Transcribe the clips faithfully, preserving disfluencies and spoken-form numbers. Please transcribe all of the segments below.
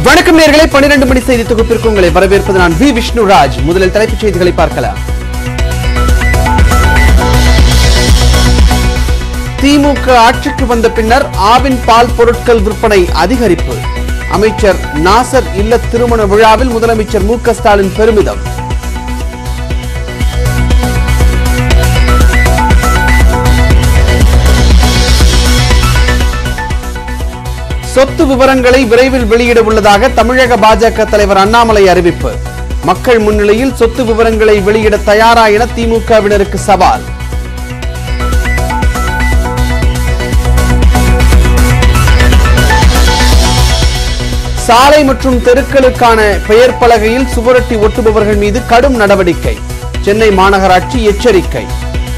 வணக்கம் நேயர்களே, பன்னிரண்டு மணி செய்தி தொகுப்பிற்கு உங்களை வரவேற்பது நான் வி விஷ்ணுராஜ். முதலில் தலைப்புச் செய்திகளை பார்க்கலாம். திமுக ஆட்சிக்கு வந்த பின்னர் ஆவின் பால் பொருட்கள் விற்பனை அதிகரிப்பு. அமைச்சர் நாசர் இல்ல திருமண விழாவில் முதலமைச்சர் மு க ஸ்டாலின் பெருமிதம். சொத்து விவரங்களை விரைவில் வெளியிட உள்ளதாக தமிழக பாஜக தலைவர் அண்ணாமலை அறிவிப்பு. மக்கள் முன்னிலையில் சொத்து விவரங்களை வெளியிட தயாரா என திமுகவினருக்கு சவால். சாலை மற்றும் தெருக்களுக்கான பெயர் பலகையில் சுவரொட்டி ஒட்டுபவர்கள் மீது கடும் நடவடிக்கை. சென்னை மாநகராட்சி எச்சரிக்கை.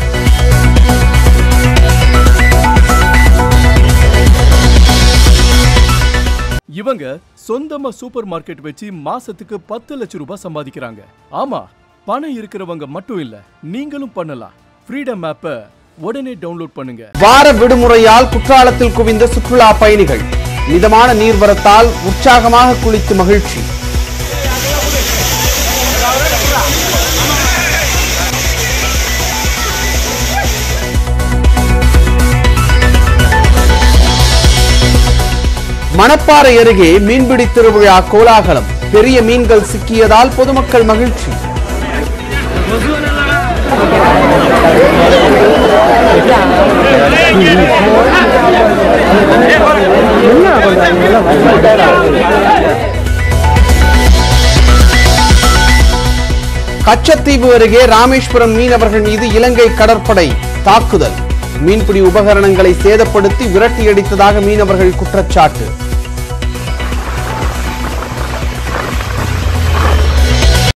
இவங்க சொந்தமா சூப்பர் மார்க்கெட் வச்சு மாசத்துக்கு பத்து லட்சம் ரூபாய் சம்பாதிக்கிறாங்க. ஆமா, பணம் இருக்கிறவங்க மட்டும் இல்ல, நீங்களும் பண்ணலாம். ஃப்ரீடம் ஆப்பை உடனே டவுன்லோட் பண்ணுங்க. வார விடுமுறையால் குற்றாலத்தில் குவிந்த சுற்றுலா பயணிகள் மிதமான நீர்வரத்தால் உற்சாகமாக குளித்து மகிழ்ச்சி. மணப்பாறை அருகே மீன்பிடி திருவிழா கோலாகலம். பெரிய மீன்கள் சிக்கியதால் பொதுமக்கள் மகிழ்ச்சி. கச்சத்தீவு அருகே ராமேஸ்வரம் மீனவர்கள் மீது இலங்கை கடற்படை தாக்குதல். மீன்பிடி உபகரணங்களை சேதப்படுத்தி விரட்டியடித்ததாக மீனவர்கள் குற்றச்சாட்டு.